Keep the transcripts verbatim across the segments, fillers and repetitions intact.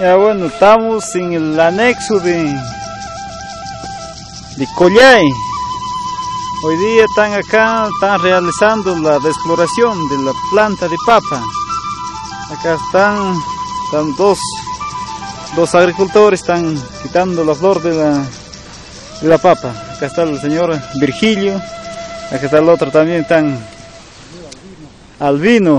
Ya bueno, estamos en el anexo de, de Collay. Hoy día están acá, están realizando la exploración de la planta de papa. Acá están, están dos, dos agricultores, están quitando la flor de la, de la papa. Acá está el señor Virgilio, acá está el otro también, están Albino.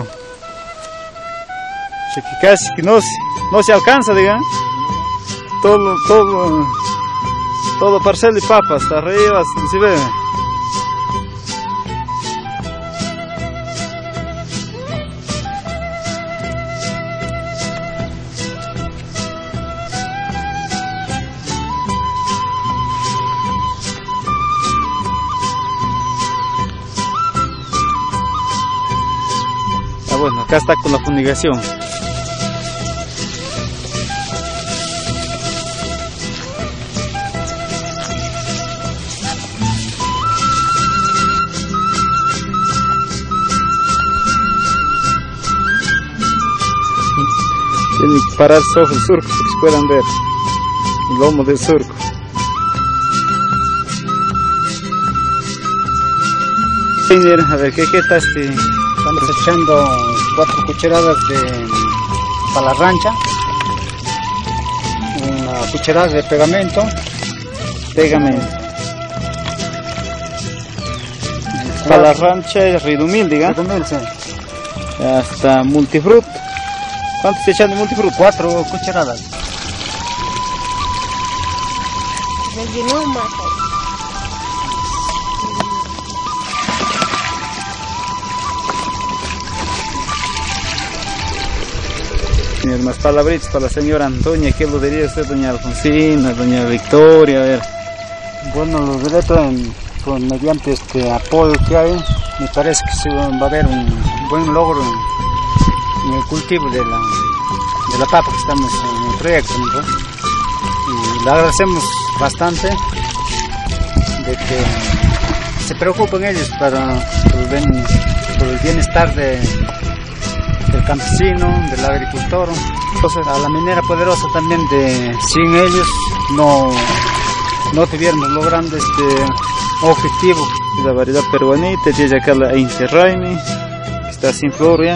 O sea, que casi que no, no se alcanza, digan. Todo, todo, todo parcel de papas, hasta arriba, se ve. Ah, bueno, acá está con la fumigación. Tienen que parar sobre el surco para que se puedan ver el lomo del surco. A ver, ¿qué, qué está este? Estamos echando cuatro cucharadas de palarrancha, una cucharada de pegamento, Pegamento. Palarrancha y ridumil, diga. Ridumil, sí. Hasta multifruit. ¿Cuánto se echan de multifruit? Cuatro cucharadas. Más palabritas para la señora Antonia. ¿Qué lo diría usted, doña Alfonsina, doña Victoria? A ver. Bueno, lo diré en, con, mediante este apoyo que hay, me parece que se va a haber un buen logro en, en el cultivo de la, de la papa que estamos en el proyecto, ¿no? Y le agradecemos bastante de que se preocupen ellos para, por, el, bien, por el bienestar de, del campesino, del agricultor. Entonces, a la minera poderosa también, de sin ellos no, no tuviéramos logrando este objetivo. La variedad peruanita, ya acá la Interraimi, que está sin flor ya.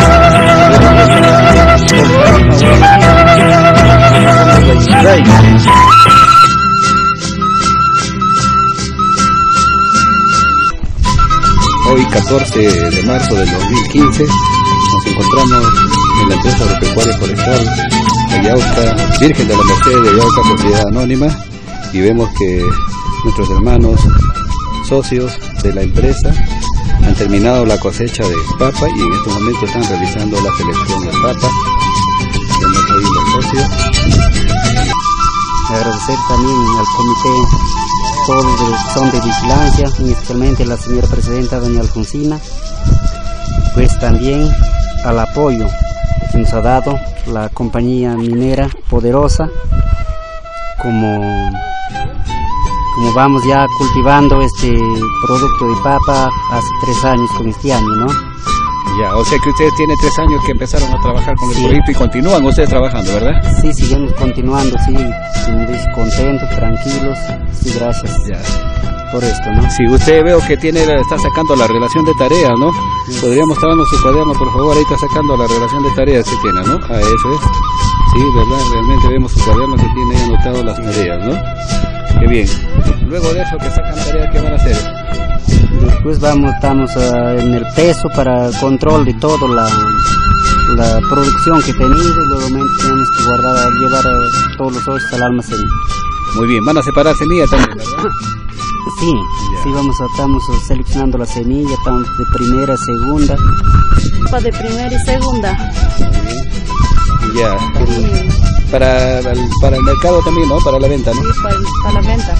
Hoy catorce de marzo del dos mil quince nos encontramos en la empresa agropecuaria forestal Ayauca, Virgen de la Merced de Ayauca, sociedad anónima, y vemos que nuestros hermanos socios de la empresa han terminado la cosecha de papa y en este momento están realizando la selección de papa. Vemos ahí los socios. Agradecer también al comité, todos los que son de vigilancia, especialmente la señora presidenta doña Alfonsina, pues también al apoyo que nos ha dado la compañía minera poderosa, como como vamos ya cultivando este producto de papa hace tres años con este año, ¿no? Ya, o sea que ustedes tienen tres años que empezaron a trabajar con el sí. proyecto y continúan ustedes trabajando, ¿verdad? Sí, seguimos continuando, sí, como dice, contentos, tranquilos, sí, gracias ya. por esto, ¿no? Sí, usted veo que tiene, está sacando la relación de tareas, ¿no? Sí. Podría mostrarnos su cuaderno, por favor, ahí está sacando la relación de tareas que tiene, ¿no? Ah, eso es. Sí, ¿verdad? Realmente vemos su cuaderno que tiene ahí anotado las tareas, ¿no? Qué bien. Luego de eso que sacan tareas, ¿qué van a hacer? Después vamos, estamos uh, en el peso para control de todo la, la producción que he tenido, y luego tenemos que guardar, llevar a todos los socios al almacén. Muy bien, van a separar semillas también, ¿verdad? Sí, ya. sí, vamos a, estamos seleccionando la semilla, estamos de primera, segunda. De primera y segunda. Ya. El, para, para el mercado también, ¿no? Para la venta, ¿no? Sí, para, para la venta.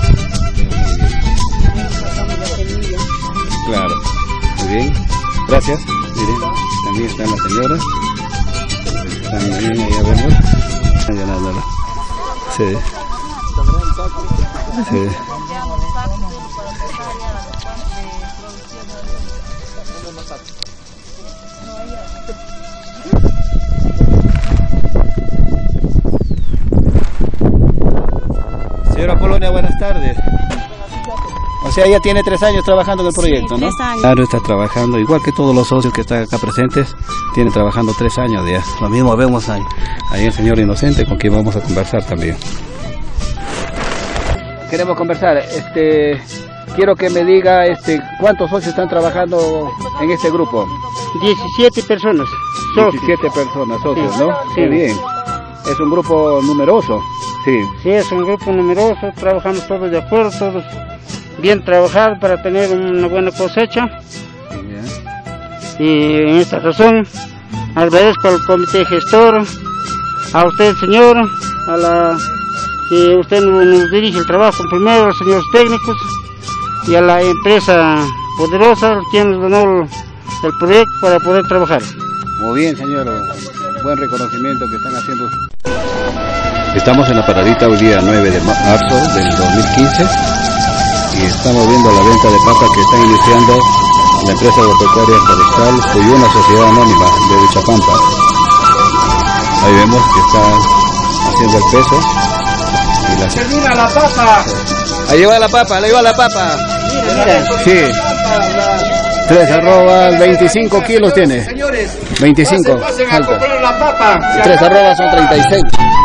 Claro, muy bien, gracias. Miren, también están las señoras. También allá vemos. Allá nada, nada. Sí. Sí. tardes. O sea, ya tiene tres años trabajando en el proyecto, sí, ¿no? Tres años. Claro, está trabajando, igual que todos los socios que están acá presentes, tienen trabajando tres años ya. Lo mismo vemos ahí, ahí el señor Inocente, con quien vamos a conversar también. Queremos conversar, este, quiero que me diga, este, ¿cuántos socios están trabajando en este grupo? diecisiete personas. diecisiete personas, socios, Sí. ¿no? Sí. Qué bien. Es un grupo numeroso, sí. Sí, es un grupo numeroso, trabajamos todos de acuerdo, todos bien trabajar para tener una buena cosecha. Y en esta razón agradezco al comité gestor, a usted señor, a la que usted nos dirige el trabajo primero, a los señores técnicos y a la empresa poderosa quien nos donó el proyecto para poder trabajar. Muy bien, señor, buen reconocimiento que están haciendo. Estamos en la paradita hoy día nueve de marzo del dos mil quince y estamos viendo la venta de papa que está iniciando la empresa agropecuaria forestal Cuyuna, sociedad anónima de Huichapampa. Ahí vemos que está haciendo el peso. Y la... ¡Termina la papa! Ahí va la papa, ahí va la papa. Mira, mira. Sí. Tres arrobas, veinticinco kilos tiene. veinticinco. Falta. La papa. Tres arrobas son treinta y seis.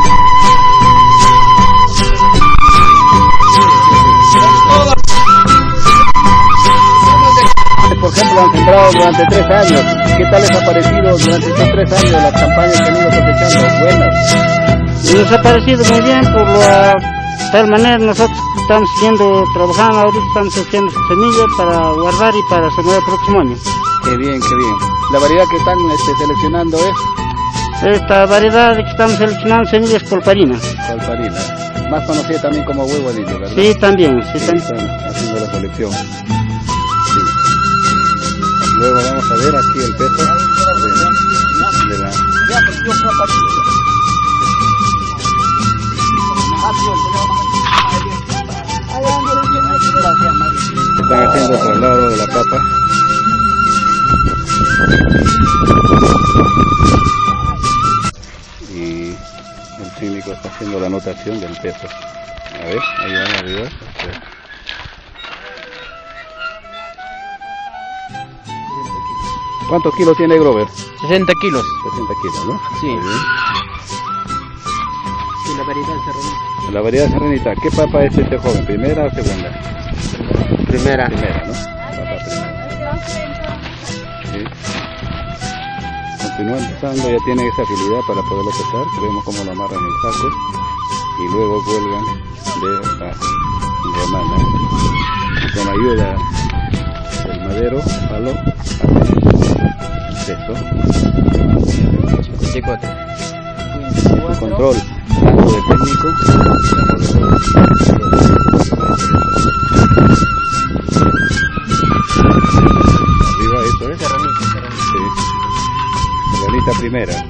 Por ejemplo, han sembrado durante tres años. ¿Qué tal les ha parecido durante estos tres años las campañas que han ido cosechando? Buenas. Nos ha parecido muy bien, por la tal manera nosotros estamos siguiendo trabajando, ahorita estamos haciendo semillas para guardar y para sembrar el próximo año. Qué bien, qué bien. La variedad que están este, seleccionando es Esta variedad que estamos seleccionando semillas colparina. colparina, más conocida también como huevo de indio, ¿verdad? Sí, también, sí, Sí, también. están haciendo la colección. Sí. Luego vamos a ver aquí el peso de, de la... Están haciendo el traslado de la papa. Y el técnico está haciendo la anotación del peso. A ver, ahí va arriba. ¿Cuántos kilos tiene Grover? sesenta kilos. sesenta kilos, ¿no? Sí. Muy bien. Y la variedad serranita. La variedad serranita, ¿qué papa es este joven? ¿Primera o segunda? Primera. Primera, ¿no? Papa primera. Sí. Continúa empezando, ya tiene esa habilidad para poderlo pesar. Vemos cómo lo amarran en el saco y luego cuelgan de la romana. Y con ayuda del madero, palo, peso. El control tanto del técnico arriba, eso es. Sí. Serranita primera.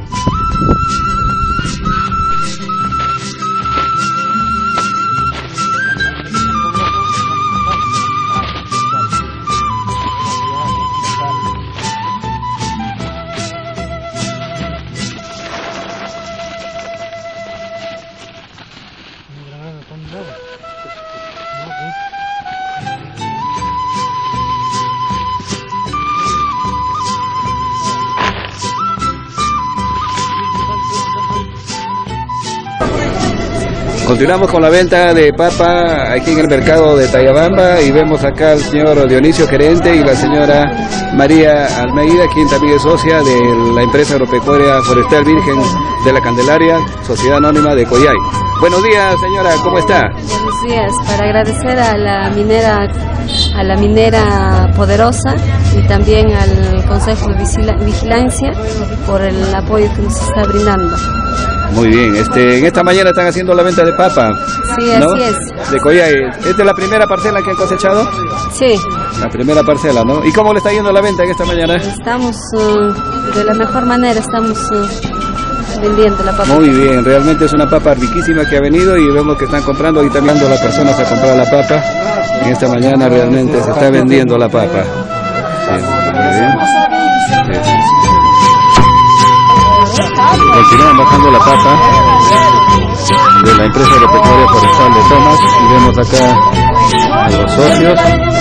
Continuamos con la venta de papa aquí en el mercado de Tayabamba y vemos acá al señor Dionisio, gerente, y la señora María Almeida, quien también es socia de la empresa agropecuaria forestal Virgen de la Candelaria, sociedad anónima de Coyay. Buenos días, señora, ¿cómo está? Buenos días, para agradecer a la minera, a la minera Poderosa y también al Consejo de Vigila- Vigilancia por el apoyo que nos está brindando. Muy bien, este, en esta mañana están haciendo la venta de papa, Sí, ¿no? así es. De Coyay. ¿Esta es la primera parcela que han cosechado? Sí, La primera parcela, ¿no? ¿Y cómo le está yendo la venta en esta mañana? estamos uh, de la mejor manera, estamos uh, vendiendo la papa. Muy bien, realmente es una papa riquísima que ha venido y vemos que están comprando y también dando las personas a comprar la papa. En esta mañana realmente se está vendiendo la papa. Sí, muy bien. Sí. Continúan bajando la papa. de la empresa agropecuaria forestal de Tomás, y vemos acá a los socios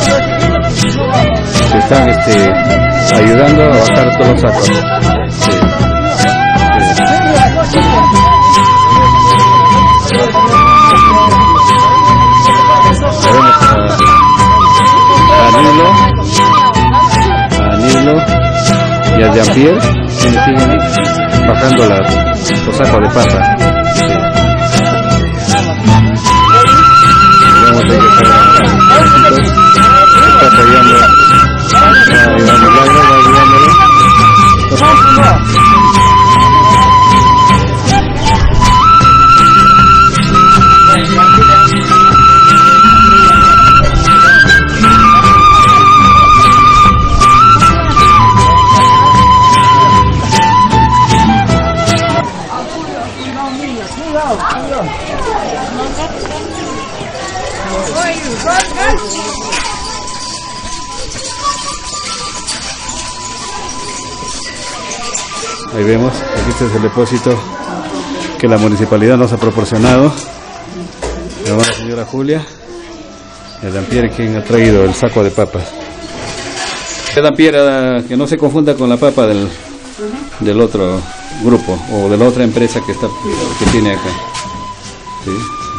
que están este, ayudando a bajar todos los sacos. Sí. Sí. Vemos a, a Nilo, a Nilo y a Jean-Pierre, quienes siguen bajando la, los sacos de papa. Sí. Vemos ahí que está, está apoyando, está ayudando, va ayudándolo. Ahí vemos, aquí este es el depósito que la municipalidad nos ha proporcionado. La buena señora Julia y a Jean-Pierre, quien ha traído el saco de papas. Jean-Pierre, que no se confunda con la papa del, del otro grupo o de la otra empresa que está que tiene acá. ¿Sí?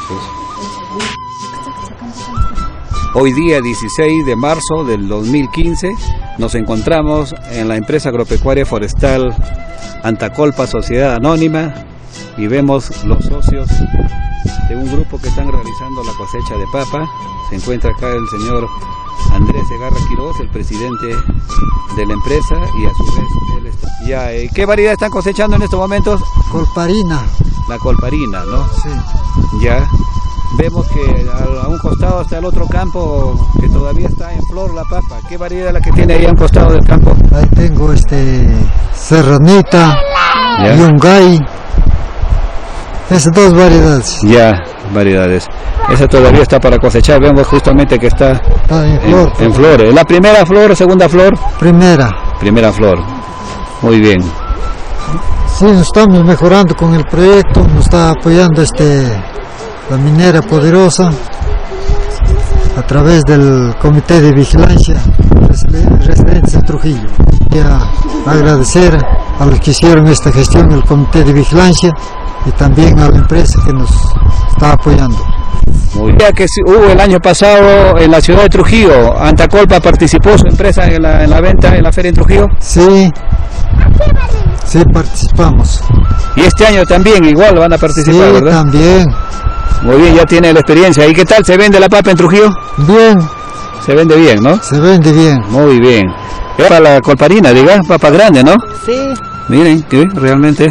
Hoy día dieciséis de marzo del dos mil quince nos encontramos en la empresa agropecuaria forestal Antacolpa Sociedad Anónima y vemos los socios de un grupo que están realizando la cosecha de papa. Se encuentra acá el señor Andrés Segarra Quiroz, el presidente de la empresa, y a su vez él está. Ya, eh, ¿qué variedad están cosechando en estos momentos? Colparina. La colparina, ¿no? Sí. Ya. Vemos que a, a un costado está el otro campo que todavía está en flor la papa. ¿Qué variedad es la que tiene ahí a un costado del campo? Ahí tengo este serranita, ¿Ya? Yungay. Esas dos variedades. Ya, variedades. Esa todavía está para cosechar. Vemos justamente que está, Está en flor. En, en flores. ¿La primera flor o segunda flor? Primera. Primera flor. Muy bien. Sí, nos estamos mejorando con el proyecto. Nos está apoyando este la minera poderosa a través del Comité de Vigilancia residentes en Trujillo. Quiero agradecer a los que hicieron esta gestión, el Comité de Vigilancia, y también a la empresa que nos está apoyando. Muy bien. Que hubo el año pasado en la ciudad de Trujillo, Antacolpa participó su empresa en la, en la venta en la feria en Trujillo. Sí, sí participamos. Y este año también igual van a participar, sí, ¿verdad? También. Muy bien, ya tiene la experiencia. ¿Y qué tal se vende la papa en Trujillo? Bien. Se vende bien, ¿no? Se vende bien. Muy bien. Es para la colparina, diga, papa grande, ¿no? Sí. Miren, que realmente.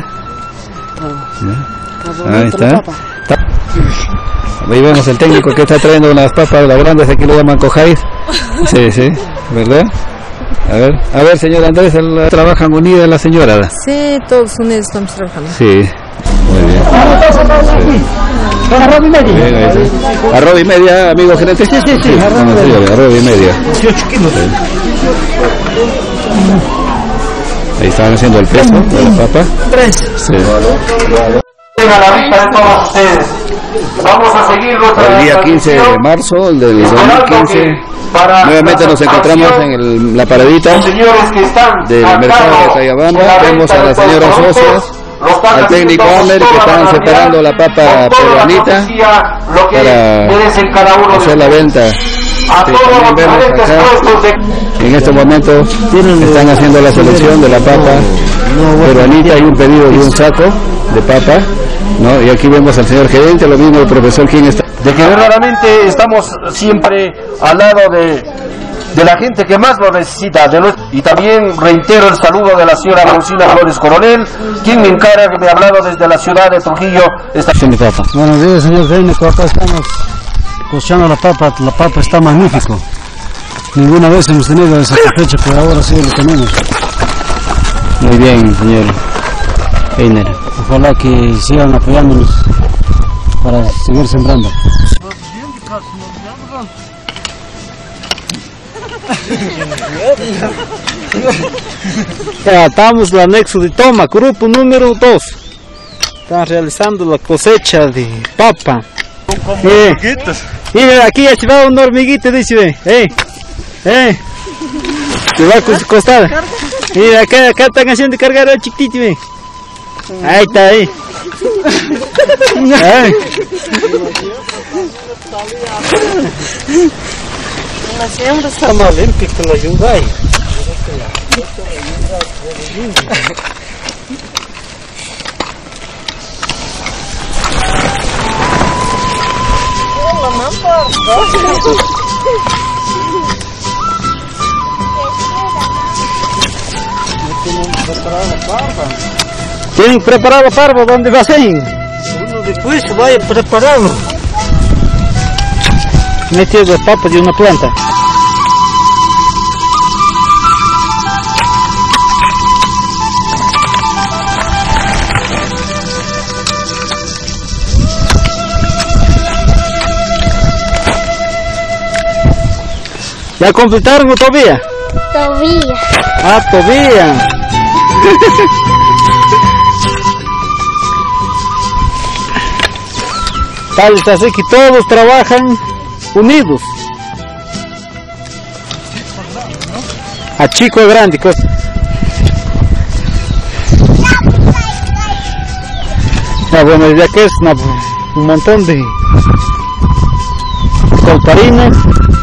Ahí está. Ahí vemos el técnico que está trayendo unas papas, las grandes, aquí lo llaman cojáis. Sí, sí, ¿verdad? A ver, a ver, señor Andrés, el, ¿trabajan unidas las señoras? Sí, todos unidos estamos trabajando. Sí, muy bien. Arroz y media. Bien, ahí está. Arroz y media, amigo gerente. Sí, sí, sí, arroz y media. Sí, arroz y media. dieciocho kilos. Sí. Ahí estaban haciendo el peso de la papa. Tres. Sí. A la vista de todos ustedes. Vamos a seguir El día quince de marzo del dos mil quince, nuevamente nos encontramos en el, la paradita del mercado de Tayabamba. Vemos a las señoras socias, al técnico Amer, que están separando la papa peruanita para hacer la venta. Sí, también vemos acá, en este momento están haciendo la selección de la papa peruanita y un pedido de un saco de papa, ¿no? Y aquí vemos al señor gerente, lo mismo el profesor, quien está. De que verdaderamente estamos siempre al lado de, de la gente que más lo necesita. De nuestro, y también reitero el saludo de la señora Alfonsina Flores Coronel, quien me encarga que me ha hablado desde la ciudad de Trujillo. Esta... Buenos días, señor técnico, acá estamos cosechando la papa. La papa está magnífico. Ninguna vez hemos tenido esa cosecha, pero ahora sí lo tenemos. Muy bien, señor Einer. Ojalá que sigan apoyándonos para seguir sembrando. Ya estamos en el anexo de Toma, grupo número dos. Están realizando la cosecha de papa. Eh, y aquí ya se va una hormiguita, dice, eh, eh, se va a costar. Mira, acá, acá están haciendo cargar al chiquitito, eh. Ahí está, ahí. Ahí. La siembra está más limpia que la Hyundai. Tienen preparado parvo, ¿dónde va a ser? Uno después vaya preparado. Metido de papa de una planta. ¿Ya completaron o todavía? Todavía. Ah, todavía. Tal es así que todos trabajan unidos. A chico a grande. Cosa. Ah, bueno, ya que es una, un montón de colparinas.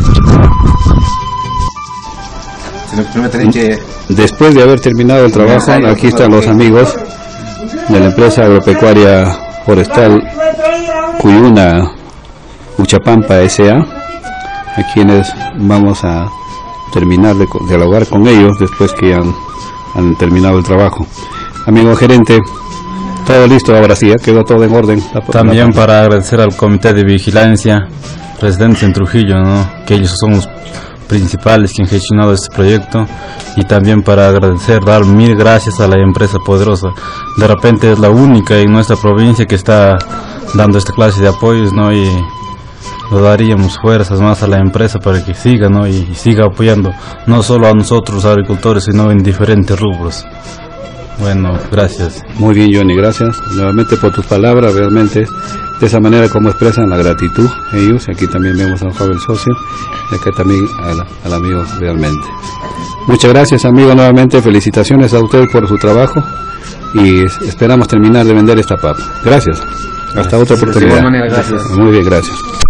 Después de haber terminado el trabajo, aquí están los amigos de la empresa agropecuaria forestal Cuyuna Uchapampa S A, a quienes vamos a terminar de dialogar con ellos después que han, han terminado el trabajo. Amigo gerente, todo listo ahora sí, ¿eh? Quedó todo en orden. La, También la... para agradecer al comité de vigilancia residentes en Trujillo, ¿no? Que ellos son los principales que han gestionado este proyecto, y también para agradecer, dar mil gracias a la empresa Poderosa. De repente es la única en nuestra provincia que está dando esta clase de apoyos, ¿no? Y lo daríamos fuerzas más a la empresa para que siga, ¿no? Y, y siga apoyando no solo a nosotros agricultores, sino en diferentes rubros. Bueno, gracias. Muy bien, Johnny, gracias nuevamente por tus palabras. Realmente de esa manera como expresan la gratitud ellos. Aquí también vemos a un joven socio y acá también al, al amigo realmente. Muchas gracias, amigo, nuevamente felicitaciones a usted por su trabajo y esperamos terminar de vender esta papa. Gracias. Hasta otra oportunidad. De igual manera, gracias. Muy bien, gracias.